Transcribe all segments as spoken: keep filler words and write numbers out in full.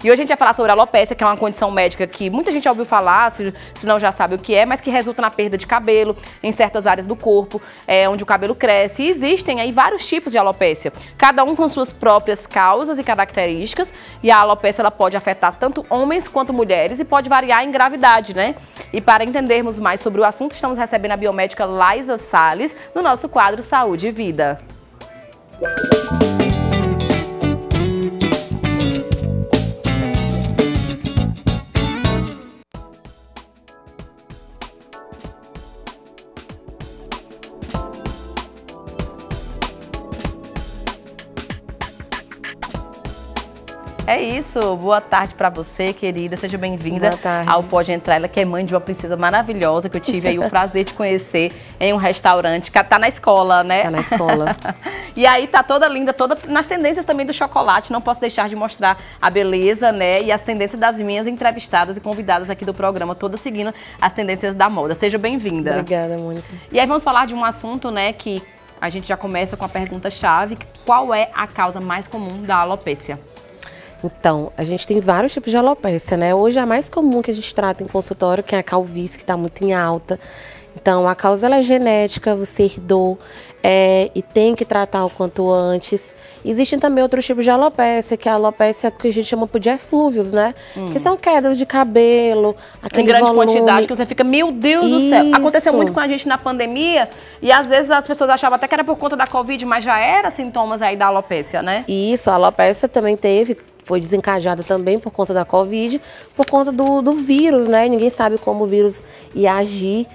E hoje a gente vai falar sobre a alopécia, que é uma condição médica que muita gente já ouviu falar, se, se não já sabe o que é, mas que resulta na perda de cabelo em certas áreas do corpo, é, onde o cabelo cresce. E existem aí vários tipos de alopécia, cada um com suas próprias causas e características. E a alopécia ela pode afetar tanto homens quanto mulheres e pode variar em gravidade, né? E para entendermos mais sobre o assunto, estamos recebendo a biomédica Laisa Salles no nosso quadro Saúde e Vida. É isso, boa tarde pra você, querida, seja bem-vinda ao Pode Entrar. Ela que é mãe de uma princesa maravilhosa, que eu tive aí o prazer de conhecer em um restaurante, que tá na escola, né? Tá na escola. E aí tá toda linda, toda nas tendências também do chocolate, não posso deixar de mostrar a beleza, né? E as tendências das minhas entrevistadas e convidadas aqui do programa, todas seguindo as tendências da moda. Seja bem-vinda. Obrigada, Mônica. E aí vamos falar de um assunto, né, que a gente já começa com a pergunta-chave, qual é a causa mais comum da alopécia? Então, a gente tem vários tipos de alopécia, né? Hoje a mais comum que a gente trata em consultório, que é a calvície, que está muito em alta. Então, a causa ela é genética, você herdou é, e tem que tratar o quanto antes. Existem também outros tipos de alopécia, que é a alopécia que a gente chama de eflúvios, né? Hum. Que são quedas de cabelo, aquele em grande volume. quantidade, que você fica, meu Deus Isso. do céu. Aconteceu muito com a gente na pandemia e às vezes as pessoas achavam até que era por conta da Covid, mas já era sintomas aí da alopécia, né? Isso, a alopécia também teve... Foi desencadeada também por conta da Covid, por conta do, do vírus, né? Ninguém sabe como o vírus ia agir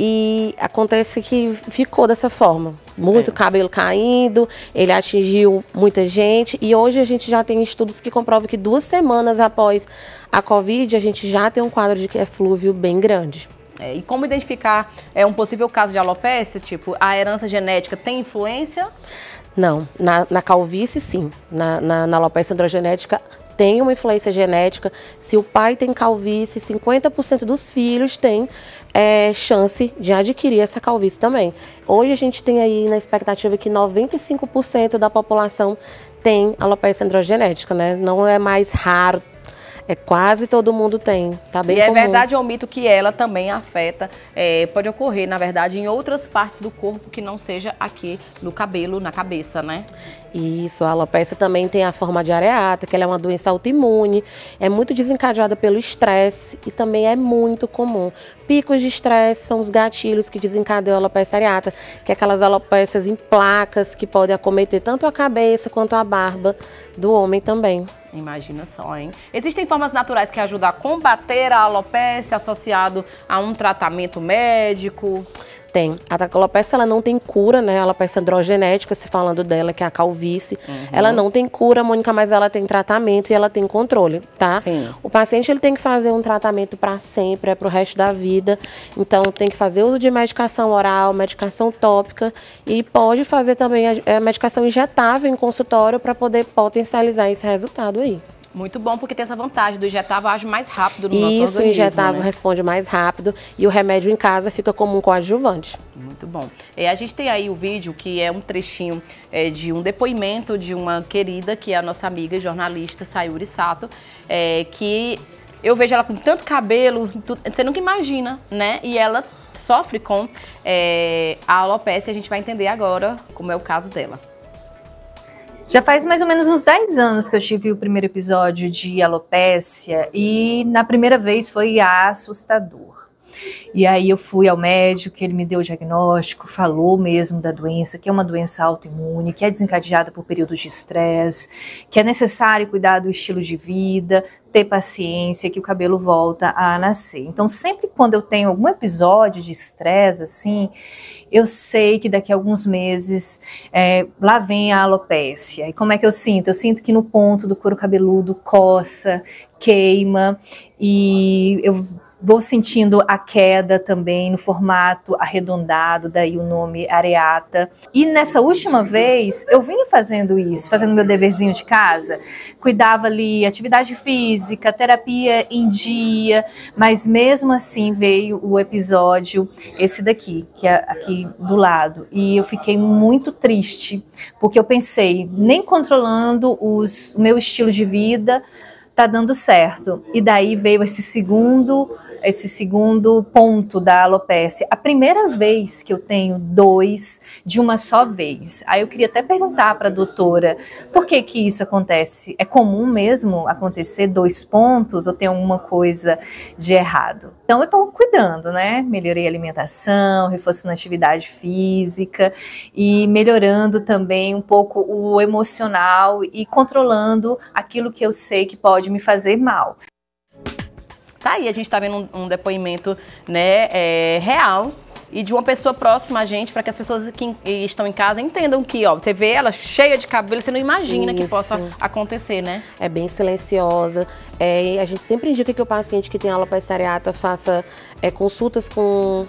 e acontece que ficou dessa forma. Muito é. cabelo caindo, ele atingiu muita gente e hoje a gente já tem estudos que comprovam que duas semanas após a Covid a gente já tem um quadro de eflúvio bem grande. É, e como identificar é, um possível caso de alopécia? Tipo, a herança genética tem influência? Não, na, na calvície sim, na, na, na alopécia androgenética tem uma influência genética. Se o pai tem calvície, cinquenta por cento dos filhos têm é, chance de adquirir essa calvície também. Hoje a gente tem aí na expectativa que noventa e cinco por cento da população tem alopecia androgenética, né? Não é mais raro. É quase todo mundo tem, tá bem comum. E é verdade ou mito que ela também afeta, é, pode ocorrer, na verdade, em outras partes do corpo que não seja aqui no cabelo, na cabeça, né? Isso, a alopecia também tem a forma de areata, que ela é uma doença autoimune, é muito desencadeada pelo estresse e também é muito comum. Picos de estresse são os gatilhos que desencadeiam a alopecia areata, que é aquelas alopécias em placas que podem acometer tanto a cabeça quanto a barba do homem também. Imagina só, hein? Existem formas naturais que ajudam a combater a alopécia associado a um tratamento médico? Tem. A alopecia ela não tem cura, né? A alopecia androgenética, se falando dela, que é a calvície. Uhum. Ela não tem cura, Mônica, mas ela tem tratamento e ela tem controle, tá? Sim. O paciente ele tem que fazer um tratamento para sempre, é para o resto da vida. Então, tem que fazer uso de medicação oral, medicação tópica e pode fazer também a, a medicação injetável em consultório para poder potencializar esse resultado aí. Muito bom, porque tem essa vantagem do injetável, age mais rápido no nosso organismo. Isso, o injetável, né, responde mais rápido e o remédio em casa fica como um coadjuvante. Muito bom. É, a gente tem aí o vídeo que é um trechinho é, de um depoimento de uma querida, que é a nossa amiga jornalista Sayuri Sato, é, que eu vejo ela com tanto cabelo, tu, você nunca imagina, né? E ela sofre com é, a alopécia, a gente vai entender agora como é o caso dela. Já faz mais ou menos uns dez anos que eu tive o primeiro episódio de alopécia e na primeira vez foi assustador. E aí eu fui ao médico, ele me deu o diagnóstico, falou mesmo da doença, que é uma doença autoimune, que é desencadeada por períodos de estresse, que é necessário cuidar do estilo de vida, ter paciência, que o cabelo volta a nascer. Então sempre quando eu tenho algum episódio de estresse assim, eu sei que daqui a alguns meses é, lá vem a alopécia. E como é que eu sinto? Eu sinto que no ponto do couro cabeludo coça, queima e eu vou sentindo a queda também no formato arredondado, daí o nome areata. E nessa última vez, eu vinha fazendo isso, fazendo meu deverzinho de casa. Cuidava ali, atividade física, terapia em dia, mas mesmo assim veio o episódio, esse daqui, que é aqui do lado. E eu fiquei muito triste, porque eu pensei, nem controlando os, o meu estilo de vida, tá dando certo. E daí veio esse segundo, esse segundo ponto da alopecia. A primeira vez que eu tenho dois de uma só vez. Aí eu queria até perguntar para a doutora, por que que isso acontece? É comum mesmo acontecer dois pontos ou tem alguma coisa de errado? Então eu tô cuidando, né? Melhorei a alimentação, reforçando a atividade física e melhorando também um pouco o emocional e controlando aquilo que eu sei que pode me fazer mal. Tá aí, a gente tá vendo um, um depoimento, né, é, real e de uma pessoa próxima a gente, para que as pessoas que estão em casa entendam que, ó, você vê ela cheia de cabelo, você não imagina Isso. que possa acontecer, né? É bem silenciosa. É, a gente sempre indica que o paciente que tem alopecia areata faça é, consultas com,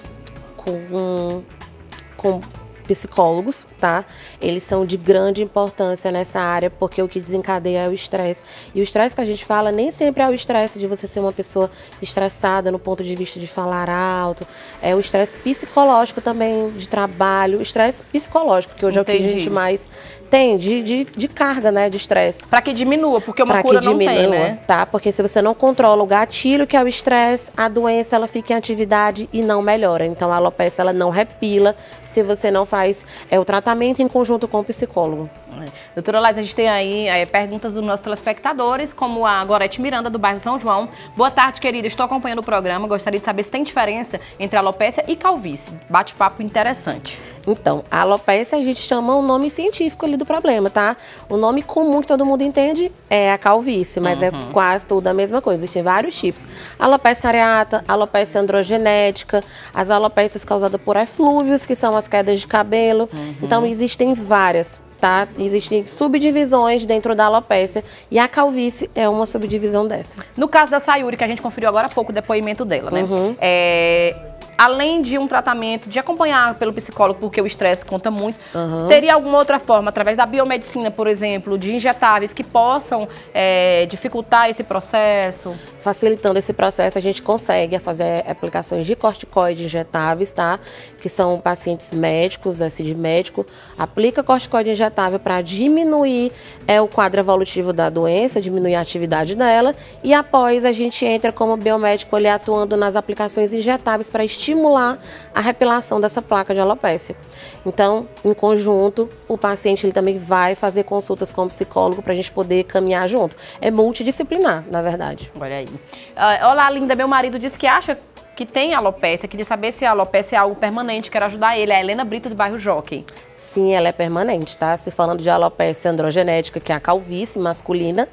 com, com psicólogos, tá? Eles são de grande importância nessa área, porque o que desencadeia é o estresse. E o estresse que a gente fala nem sempre é o estresse de você ser uma pessoa estressada no ponto de vista de falar alto. É o estresse psicológico também, de trabalho, o estresse psicológico, que hoje Entendi. é o que a gente mais tem, de, de, de carga, né, de estresse. Para que diminua, porque uma pra cura não diminua, tem, né? Tá? Porque se você não controla o gatilho, que é o estresse, a doença ela fica em atividade e não melhora. Então a alopecia ela não repila se você não faz é, o tratamento em conjunto com o psicólogo. É. Doutora Laís, a gente tem aí é, perguntas dos nossos telespectadores, como a Gorete Miranda, do bairro São João. Boa tarde, querida. Estou acompanhando o programa. Gostaria de saber se tem diferença entre alopecia e calvície. Bate-papo interessante. Então, a alopecia a gente chama o nome científico ali do problema, tá? O nome comum que todo mundo entende é a calvície, mas uhum. é quase tudo a mesma coisa. Existem vários tipos. Alopecia areata, alopecia androgenética, as alopecias causadas por eflúvios, que são as quedas de cabelo. Uhum. Então, existem várias. Tá? Existem subdivisões dentro da alopecia e a calvície é uma subdivisão dessa. No caso da Sayuri, que a gente conferiu agora há pouco o depoimento dela, né? Uhum. É... Além de um tratamento, de acompanhar pelo psicólogo, porque o estresse conta muito, uhum. teria alguma outra forma, através da biomedicina, por exemplo, de injetáveis que possam é, dificultar esse processo? Facilitando esse processo, a gente consegue fazer aplicações de corticoide injetáveis, tá? Que são pacientes médicos, assim, de médico, aplica corticoide injetável para diminuir é, o quadro evolutivo da doença, diminuir a atividade dela, e após a gente entra como biomédico ali atuando nas aplicações injetáveis para estimular estimular a repilação dessa placa de alopecia. Então, em conjunto, o paciente ele também vai fazer consultas com o psicólogo para a gente poder caminhar junto. É multidisciplinar, na verdade. Olha aí. Uh, olá, linda. Meu marido disse que acha que tem alopecia, queria saber se a alopecia é algo permanente, quero ajudar ele. É a Helena Brito, do bairro Jockey. Sim, ela é permanente, tá? Se falando de alopecia androgenética, que é a calvície masculina,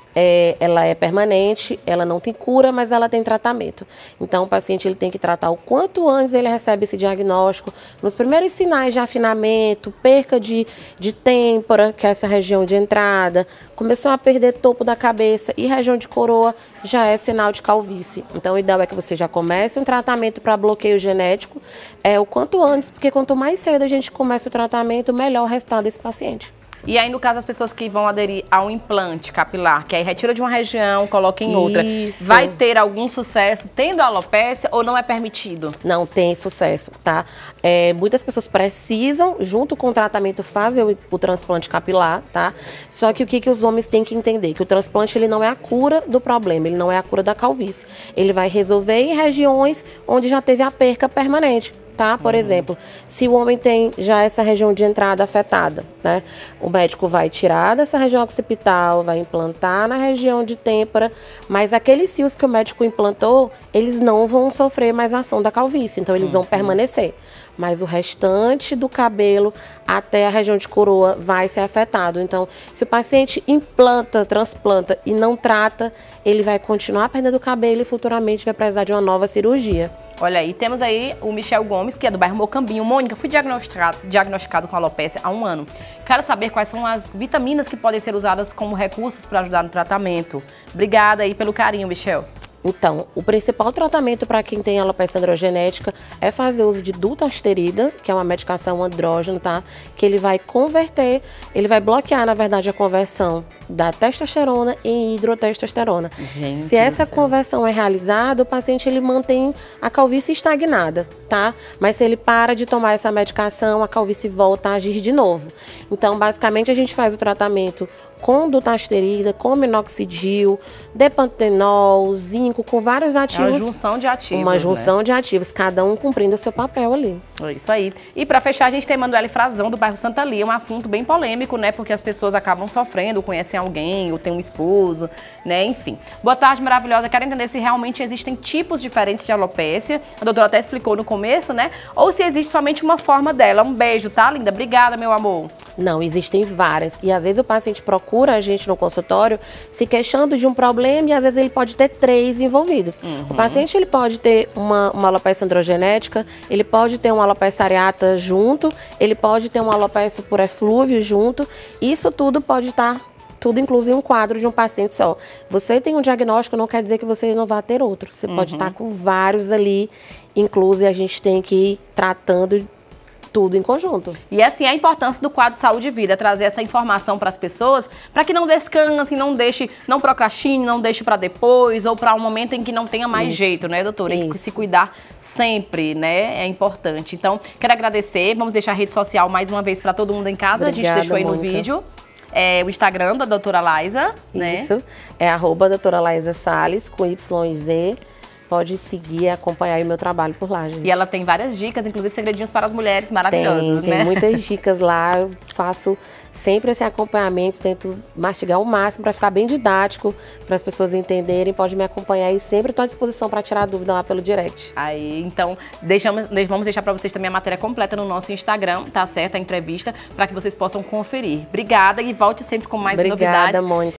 É, ela é permanente, ela não tem cura, mas ela tem tratamento. Então, o paciente ele tem que tratar o quanto antes ele recebe esse diagnóstico. Nos primeiros sinais de afinamento, perca de, de têmpora, que é essa região de entrada, começou a perder topo da cabeça e região de coroa, já é sinal de calvície. Então, o ideal é que você já comece um tratamento para bloqueio genético é, o quanto antes, porque quanto mais cedo a gente começa o tratamento, melhor o resultado desse paciente. E aí, no caso, as pessoas que vão aderir ao implante capilar, que aí retira de uma região, coloca em outra, Isso. vai ter algum sucesso tendo a alopecia ou não é permitido? Não, tem sucesso, tá? É, muitas pessoas precisam, junto com o tratamento, fazer o, o transplante capilar, tá? Só que o que, que os homens têm que entender? Que o transplante, ele não é a cura do problema, ele não é a cura da calvície. Ele vai resolver em regiões onde já teve a perca permanente. Tá? Por uhum. exemplo, se o homem tem já essa região de entrada afetada, né? O médico vai tirar dessa região occipital, vai implantar na região de têmpora, mas aqueles fios que o médico implantou, eles não vão sofrer mais ação da calvície, então eles uhum. vão permanecer. Mas o restante do cabelo até a região de coroa vai ser afetado. Então, se o paciente implanta, transplanta e não trata, ele vai continuar perdendo o cabelo e futuramente vai precisar de uma nova cirurgia. Olha aí, temos aí o Michel Gomes, que é do bairro Mocambinho. Mônica, fui diagnosticado, diagnosticado com alopecia há um ano. Quero saber quais são as vitaminas que podem ser usadas como recursos para ajudar no tratamento. Obrigada aí pelo carinho, Michel. Então, o principal tratamento para quem tem alopecia androgenética é fazer uso de dutasterida, que é uma medicação andrógeno, tá? Que ele vai converter, ele vai bloquear, na verdade, a conversão da testosterona em hidrotestosterona. Gente Se essa do céu. conversão é realizada, o paciente ele mantém a calvície estagnada, tá? Mas se ele para de tomar essa medicação, a calvície volta a agir de novo. Então, basicamente, a gente faz o tratamento com dutasterida, com minoxidil, depantenol, zinco, com vários ativos. É uma junção de ativos, Uma junção né? de ativos, cada um cumprindo o seu papel ali. É isso aí. E para fechar, a gente tem Emanuele Frazão, do bairro Santa Lia, um assunto bem polêmico, né? Porque as pessoas acabam sofrendo, conhecem alguém, ou tem um esposo, né? Enfim. Boa tarde, maravilhosa. Quero entender se realmente existem tipos diferentes de alopécia. A doutora até explicou no começo, né? Ou se existe somente uma forma dela. Um beijo, tá, linda? Obrigada, meu amor. Não, existem várias. E às vezes o paciente procura a gente no consultório se queixando de um problema e às vezes ele pode ter três envolvidos. Uhum. O paciente ele pode ter uma, uma alopecia androgenética, ele pode ter uma alopecia areata junto, ele pode ter uma alopecia por eflúvio junto. Isso tudo pode estar tudo incluso em um quadro de um paciente só. Você tem um diagnóstico, não quer dizer que você não vai ter outro. Você uhum. pode estar com vários ali, incluso, e a gente tem que ir tratando tudo em conjunto. E assim, a importância do quadro de saúde e vida, trazer essa informação para as pessoas, para que não descansem, não deixe, não procrastine, não deixe para depois, ou para um momento em que não tenha mais Isso. jeito, né, doutora? Tem que se cuidar sempre, né? É importante. Então, quero agradecer, vamos deixar a rede social mais uma vez para todo mundo em casa. Obrigada, a gente deixou aí Mônica. no vídeo. É, o Instagram da doutora Laisa, né? Isso, é arroba doutora Laisa Salles, com Y e Z. Pode seguir e acompanhar aí o meu trabalho por lá, gente. E ela tem várias dicas, inclusive segredinhos para as mulheres maravilhosos, tem, né? Tem muitas dicas lá, eu faço sempre esse acompanhamento, tento mastigar o máximo para ficar bem didático, para as pessoas entenderem, pode me acompanhar e sempre estou à disposição para tirar dúvida lá pelo direct. Aí, então, deixamos, vamos deixar para vocês também a matéria completa no nosso Instagram, tá certo? A entrevista, para que vocês possam conferir. Obrigada e volte sempre com mais Obrigada, novidades. Mônica.